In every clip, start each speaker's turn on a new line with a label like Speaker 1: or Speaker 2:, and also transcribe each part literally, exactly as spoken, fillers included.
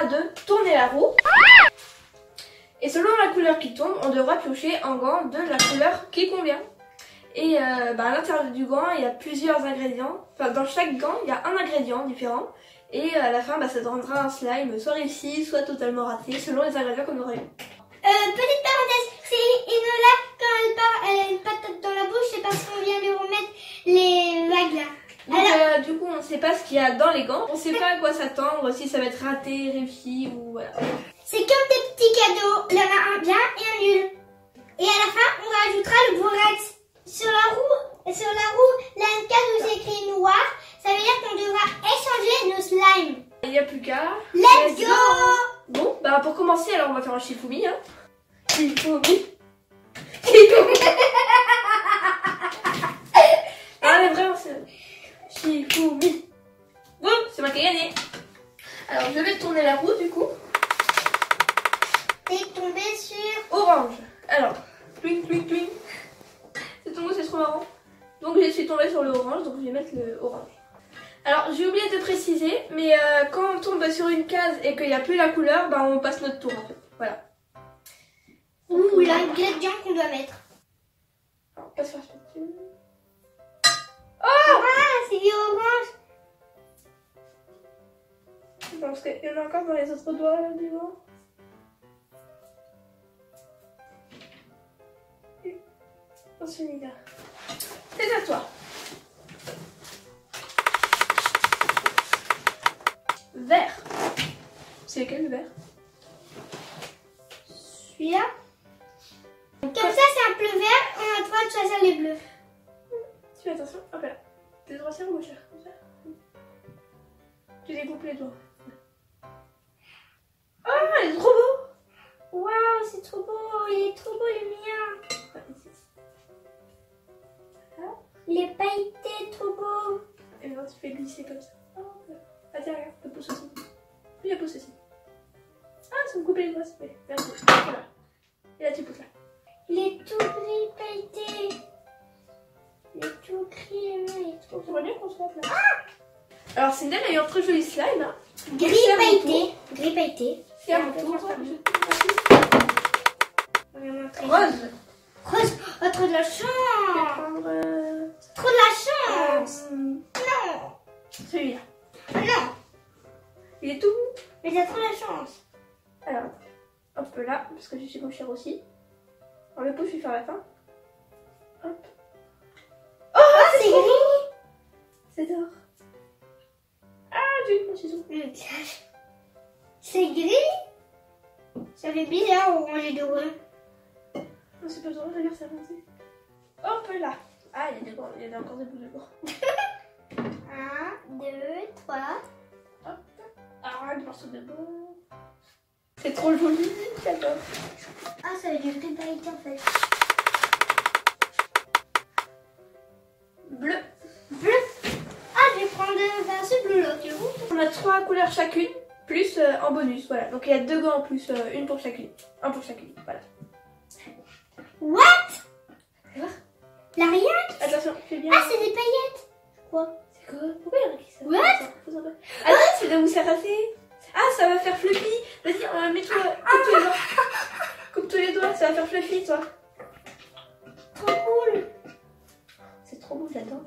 Speaker 1: de tourner la roue. Et selon la couleur qui tombe, on devra piocher un gant de la couleur qui convient. Et euh, bah, à l'intérieur du gant, il y a plusieurs ingrédients. Enfin, dans chaque gant, il y a un ingrédient différent. Et à la fin, bah, ça donnera un slime soit réussi, soit totalement raté, selon les ingrédients qu'on aurait eu.
Speaker 2: Euh, petite parenthèse, c'est Enola, quand elle part, elle a une patate dans la bouche, c'est parce qu'on vient lui remettre les vagues là.
Speaker 1: Donc, Alors... euh, du coup, on ne sait pas ce qu'il y a dans les gants. On ne sait pas à quoi s'attendre, si ça va être raté, réussi ou voilà.
Speaker 2: C'est comme des petits cadeaux. Il y en a un bien et un nul. Et à la fin, on rajoutera le borax. Sur la roue, sur la roue, là, une case où c'est écrit noir, ça veut dire qu'on devra échanger nos slimes.
Speaker 1: Il n'y a plus qu'à...
Speaker 2: Let's go!
Speaker 1: Bon, bah pour commencer, alors on va faire un Shifumi. Hein. Shifumi. Shifumi. Ah mais vraiment, c'est... Shifumi. Bon, c'est moi qui ai gagné. Alors je vais tourner la roue du coup.
Speaker 2: T'es tombé sur...
Speaker 1: Orange. Alors, cling, cling, cling. C'est tombé, c'est trop marrant. Donc je suis tombée sur le orange, donc je vais mettre le orange. Alors j'ai oublié de préciser, mais euh, quand on tombe sur une case et qu'il n'y a plus la couleur, bah on passe notre tour en fait. Voilà.
Speaker 2: Ouh, l'ingrédient qu'on doit mettre.
Speaker 1: Alors, on passe sur la spatule.
Speaker 2: Oh ah, c'est du orange.
Speaker 1: Je pense qu'il y en a encore dans les autres doigts là devant. Oh, celui-là. C'est à toi. Vert. C'est lequel le vert?
Speaker 2: Celui-là. Comme ça, c'est un peu vert, on a le droit de choisir les bleus.
Speaker 1: Tu fais attention, hop là. T'es droitière ou gauchère? Comme ça. Tu découpes les doigts. Oh, il est trop beau!
Speaker 2: Waouh, c'est trop beau, il est trop beau le mien. Il est pailleté, trop beau.
Speaker 1: Et maintenant tu fais glisser comme ça. Oh, ah tiens, regarde, le pouce aussi. Puis le pouce aussi. Ah, ça me coupe les doigts, c'est fait. Merci. Voilà. Et là tu pousses là.
Speaker 2: Il est tout gris pailleté. Il est tout gris, le mien, il est trop beau.
Speaker 1: J'aimerais bien qu'on se montre là. Ah, alors Cindel a eu un très joli slime. Hein.
Speaker 2: Gris pailleté. Gris pailleté.
Speaker 1: C'est à mon tour.
Speaker 2: Rose. Rose. Oh, trop de la chance.
Speaker 1: Je vais prendre... Euh...
Speaker 2: Trop de la chance.
Speaker 1: Euh...
Speaker 2: Non.
Speaker 1: Celui-là.
Speaker 2: Non.
Speaker 1: Il est tout beau.
Speaker 2: Mais t'as trop de la chance.
Speaker 1: Alors, hop là, parce que je suis gauchère aussi. Alors le pouce, je vais faire la fin. Hop. Oh,
Speaker 2: Oh, c'est gris.
Speaker 1: C'est d'or. Ah, j'ai eu mon ciseau.
Speaker 2: C'est gris. Ça fait bizarre orange et doré.
Speaker 1: Non, c'est pas drôle, regarde, c'est avancé. Hop là. Ah, il y a, des... il y a encore des bouts de bord.
Speaker 2: Un, deux, trois.
Speaker 1: Hop. Ah, des morceaux de bord. C'est trop joli, j'adore.
Speaker 2: Ah, ça veut dire gris pailleté en fait.
Speaker 1: Bleu.
Speaker 2: Bleu. Ah, je vais prendre ben, ce bleu là, tu vois.
Speaker 1: On a trois couleurs chacune, plus euh, en bonus, voilà. Donc il y a deux gants en plus, euh, une pour chacune. Un pour chacune, voilà.
Speaker 2: What? La rien.
Speaker 1: Attention, fais bien.
Speaker 2: Ah, c'est des paillettes. Quoi?
Speaker 1: C'est quoi? Pourquoi il y en a qui savent?
Speaker 2: What?
Speaker 1: Ah non, c'est de vous faire raser. Ah, ça va faire fluffy. Vas-y, euh, mets-toi, coupe tous les doigts. Coupe tous les doigts, ça va faire fluffy, toi.
Speaker 2: Trop cool.
Speaker 1: C'est trop beau, j'adore.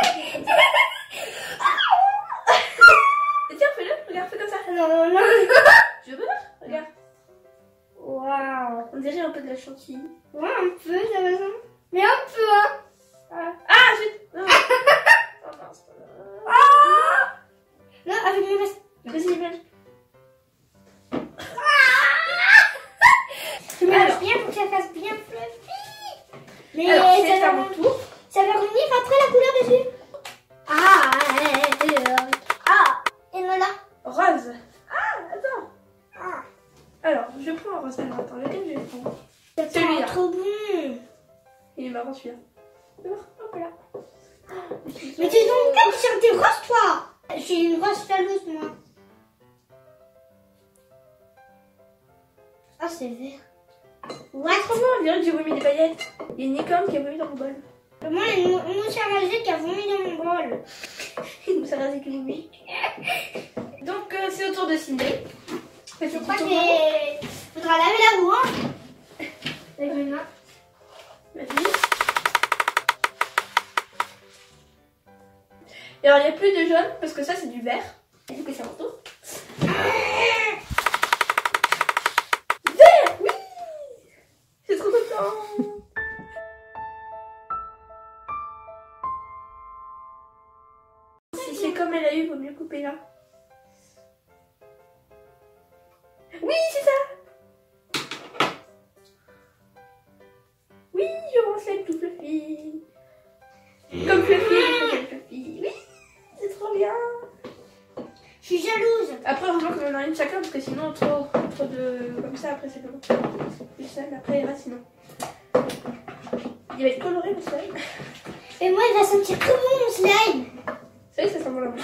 Speaker 1: Et tiens, fais-le, regarde, fais comme ça.
Speaker 2: Non, non, non.
Speaker 1: Je veux voir, regarde.
Speaker 2: Waouh.
Speaker 1: On dirait un peu de la chantilly.
Speaker 2: Ouais, un peu, t'as raison. Mais un peu, hein.
Speaker 1: Ah, ah zut. Non. Oh, mince.
Speaker 2: Ah. Non, avec mes vestes.
Speaker 1: Vas-y, viens.
Speaker 2: Tu mélanges bien pour que ça fasse bien fluffy. Mais
Speaker 1: alors,
Speaker 2: ça
Speaker 1: c'est
Speaker 2: va,
Speaker 1: à mon tour.
Speaker 2: Ça va revenir après la couleur dessus. Ah, euh, ah, et voilà.
Speaker 1: Rose. Ah, attends.
Speaker 2: Ah,
Speaker 1: Alors, je prends un rose. Alors, attends, lequel je vais prendre?
Speaker 2: c'est
Speaker 1: Celui-là.
Speaker 2: trop bon.
Speaker 1: Il est marrant celui-là. Hop là.
Speaker 2: Mais tu es donc comme sur des roses, toi. Je suis une rose falouse, moi. Ah, c'est vert.
Speaker 1: Ouais, trop bon, on dirait que j'ai vomi des paillettes. Il y a une licorne qui a vomi dans mon bol.
Speaker 2: Moi, une mousse à raser qui a vomi dans mon bol.
Speaker 1: Une mousse à raser qui vomit. Donc, euh, c'est au tour de Cindel.
Speaker 2: Je crois qu'il faudra laver la roue, hein. Avec mes mains.
Speaker 1: Vas-y. Et alors il n'y a plus de jaune parce que ça c'est du vert. Et du coup c'est mon tour. Vert, oui. C'est trop content. Si c'est comme elle a eu, vaut mieux couper là. Oui, c'est ça. Oui, je range avec tout Fluffy. Comme Fluffy, comme Fluffy. Oui, c'est trop bien.
Speaker 2: Je suis jalouse.
Speaker 1: Après, heureusement qu'on en a une chacun parce que sinon, trop, trop de. Comme ça, après, c'est long. Plus seul, après, il va sinon. Il va être coloré le slime.
Speaker 2: Et moi, il va sentir tout bon mon slime.
Speaker 1: C'est vrai que ça sent bon la bouche.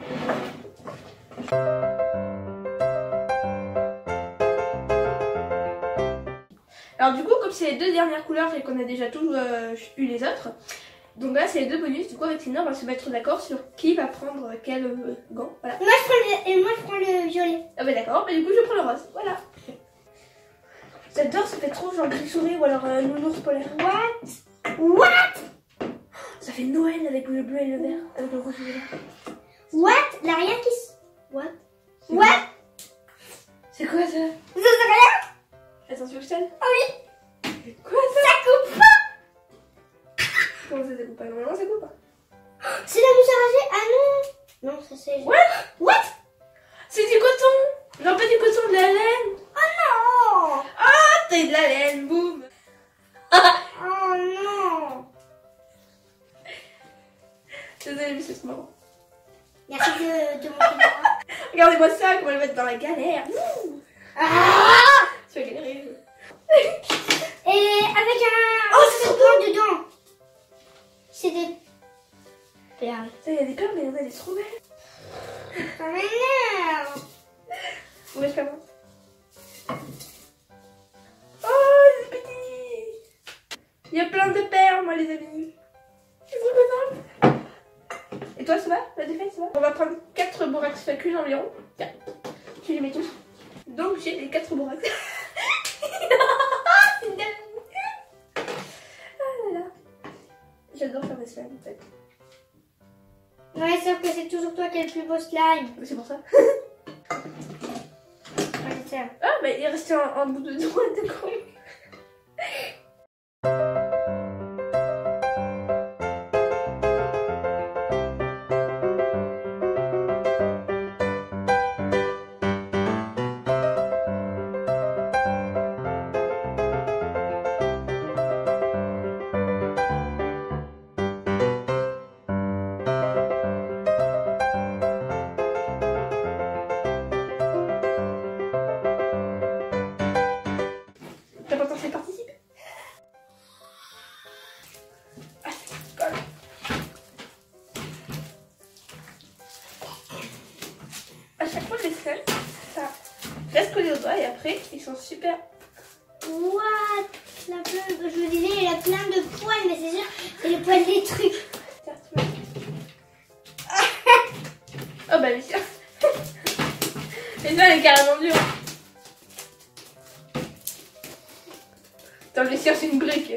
Speaker 1: Alors du coup, comme c'est les deux dernières couleurs et qu'on a déjà tous euh, eu les autres, donc là c'est les deux bonus. Du coup avec Lina on va se mettre d'accord sur qui va prendre quel euh, gant. Voilà.
Speaker 2: Moi je prends le, et moi je prends le violet.
Speaker 1: Ah bah d'accord, mais du coup je prends le rose. Voilà. J'adore, ça fait trop genre gris-souris ou alors euh, nounours polaire.
Speaker 2: What? What?
Speaker 1: Ça fait Noël avec le bleu et le vert, avec le rouge et le vert.
Speaker 2: What? Là rien qui se...
Speaker 1: What?
Speaker 2: What?
Speaker 1: C'est quoi ça?
Speaker 2: Vous savez rien?
Speaker 1: Attention, je t'aide.
Speaker 2: Ah oui.
Speaker 1: Quoi ça?
Speaker 2: Ça coupe pas.
Speaker 1: Comment ça, ça coupe pas? Normalement ça coupe pas.
Speaker 2: C'est la mousse à raser? Ah non. Non, ça c'est...
Speaker 1: What?
Speaker 2: What?
Speaker 1: C'est du coton. Non, pas du coton, de la laine.
Speaker 2: Oh non.
Speaker 1: Ah, t'as de la laine, boum.
Speaker 2: Oh non.
Speaker 1: Désolée, mais c'est marrant.
Speaker 2: Merci de, de montrer moi.
Speaker 1: Regardez-moi ça, comment elle va être dans la galère.
Speaker 2: Ah.
Speaker 1: Tu vas galérer.
Speaker 2: Et avec un...
Speaker 1: Oh, c'est trop
Speaker 2: beau dedans. C'est des perles.
Speaker 1: Ça, il y a des perles, mais elle est trop belle.
Speaker 2: Ça m'énerve.
Speaker 1: Où est-ce qu'elle commence? Oh, c'est petit. Il y a plein de perles, moi, les amis. C'est trop contente. Et toi, ça va? La défaite, ça va? On va prendre quatre borax facules environ. Tiens, tu les mets tous. Donc, j'ai les quatre borax. Ah là là. J'adore faire des slimes, en fait.
Speaker 2: Ouais, sauf que c'est toujours toi qui as le plus beau slime.
Speaker 1: C'est pour ça.
Speaker 2: Ouais, c'est ça.
Speaker 1: Ah, bah il est resté un, un bout de doigt de con. L'important c'est de participer. Ah, c'est cool. À chaque fois les slimes, ça reste collé aux doigts et après ils sont super.
Speaker 2: What? La plein... Je vous disais, il a plein de poils, mais c'est sûr, c'est les poils des trucs.
Speaker 1: Oh bah bien sûr. Mais ça elle est carrément dure. Attends, je vais chercher une brique.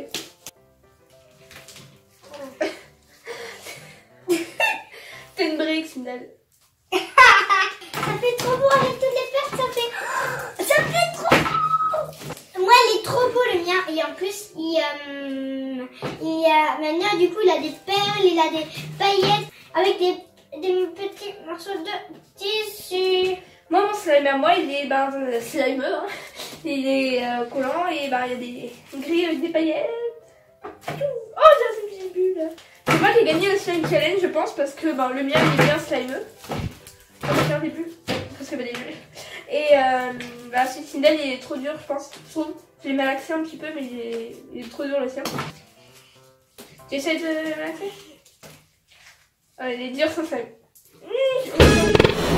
Speaker 1: C'est une brique, Sindel.
Speaker 2: Ça fait trop beau avec toutes les perles, ça fait... Ça fait trop beau. Moi, il est trop beau le mien. Et en plus, il, euh, il a... Maintenant, du coup, il a des perles, il a des paillettes avec des, des petits morceaux de tissu.
Speaker 1: Moi, mon slime à moi, il est ben, slimeux. Hein. Il est euh, collant et ben, il y a des grilles avec des paillettes. Oh, j'ai une petite bulle. C'est moi qui ai gagné le slime challenge, je pense, parce que ben, le mien, il est bien slimeux. On va faire des bulles. Parce que ben, des bulles. Et euh, bah, celui de Sindel, il est trop dur, je pense. Je trouve. J'ai malaxé un petit peu, mais il est, il est trop dur le sien. Tu essaies de malaxer? Oh, il est dur sans slime. Mmh,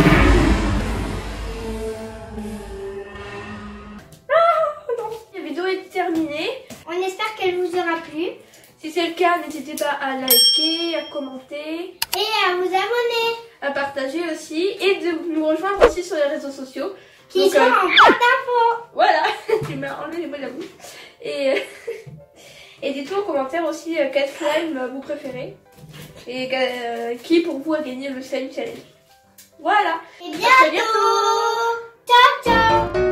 Speaker 1: terminée.
Speaker 2: On espère qu'elle vous aura plu.
Speaker 1: Si c'est le cas, n'hésitez pas à liker, à commenter.
Speaker 2: Et à vous abonner.
Speaker 1: À partager aussi. Et de nous rejoindre aussi sur les réseaux sociaux.
Speaker 2: qui
Speaker 1: Donc,
Speaker 2: sont
Speaker 1: euh,
Speaker 2: en barre d'infos.
Speaker 1: Voilà, tu m'as enlevé les mots de la bouche. Et, et dites-moi en commentaire aussi euh, quel slime vous préférez. Et euh, qui pour vous a gagné le slime challenge. Voilà.
Speaker 2: Et
Speaker 1: À très
Speaker 2: bientôt. Ciao, ciao.